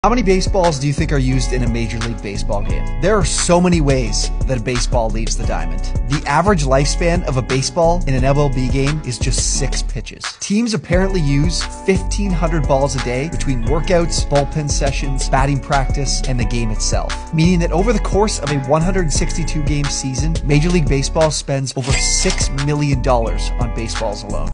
How many baseballs do you think are used in a Major League Baseball game? There are so many ways that a baseball leaves the diamond. The average lifespan of a baseball in an MLB game is just 6 pitches. Teams apparently use 1,500 balls a day between workouts, bullpen sessions, batting practice, and the game itself. Meaning that over the course of a 162-game season, Major League Baseball spends over $6 million on baseballs alone.